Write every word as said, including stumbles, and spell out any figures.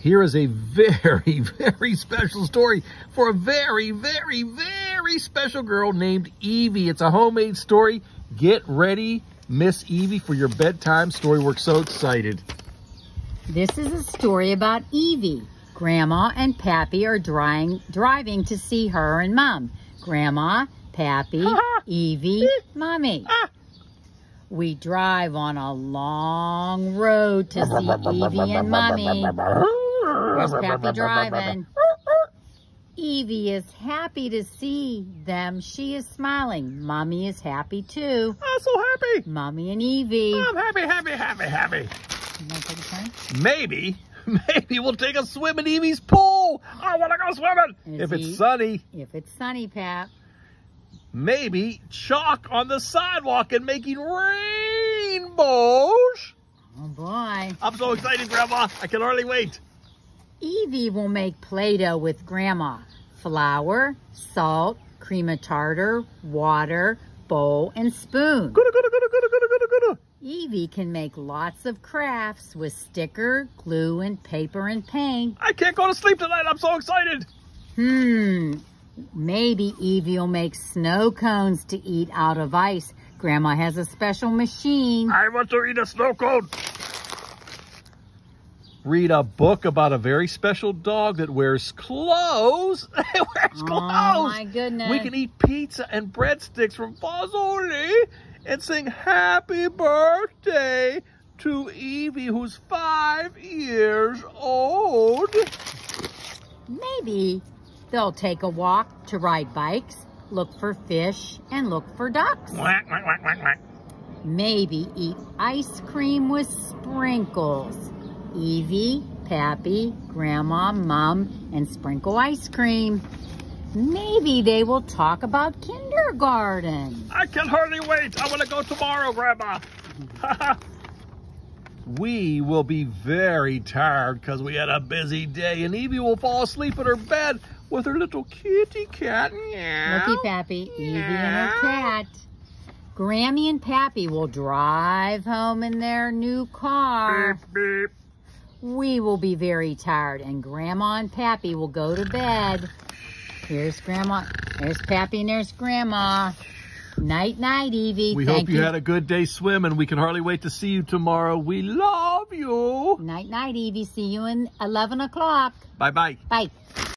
Here is a very, very special story for a very, very, very special girl named Evie. It's a homemade story. Get ready, Miss Evie, for your bedtime story. We're so excited. This is a story about Evie. Grandma and Pappy are driving, driving to see her and Mom. Grandma, Pappy, Evie, Mommy. We drive on a long road to see Evie and Mommy. Where's Pappy driving? Evie is happy to see them. She is smiling. Mommy is happy too. I'm so happy. Mommy and Evie. I'm happy, happy, happy, happy. You want to take a turn? Maybe, maybe we'll take a swim in Evie's pool. I want to go swimming. Is if it's he- sunny. If it's sunny, Pap. Maybe chalk on the sidewalk and making rainbows. Oh boy. I'm so excited, Grandma. I can hardly wait. Evie will make Play-Doh with Grandma. Flour, salt, cream of tartar, water, bowl, and spoon. Good, good, good, good, good, good, good. Evie can make lots of crafts with sticker, glue, and paper and paint. I can't go to sleep tonight. I'm so excited. Hmm. Maybe Evie will make snow cones to eat out of ice. Grandma has a special machine. I want to eat a snow cone. Read a book about a very special dog that wears clothes. It wears clothes. Oh, my goodness. We can eat pizza and breadsticks from Fazoli and sing happy birthday to Evie, who's five years old. Maybe they'll take a walk to ride bikes, look for fish, and look for ducks. Quack, quack, quack, quack, quack. Maybe eat ice cream with sprinkles. Evie, Pappy, Grandma, Mom, and sprinkle ice cream. Maybe they will talk about kindergarten. I can hardly wait. I want to go tomorrow, Grandma. We will be very tired because we had a busy day, and Evie will fall asleep in her bed with her little kitty cat. Meow. Looky, Pappy, Evie and her cat. Grammy and Pappy will drive home in their new car. Beep, beep. We will be very tired, and Grandma and Pappy will go to bed. Here's Grandma, there's Pappy, and there's Grandma. Night, night, Evie. We Thank hope you, you had a good day swimming. We can hardly wait to see you tomorrow. We love you. Night, night, Evie. See you in eleven o'clock. Bye-bye. Bye.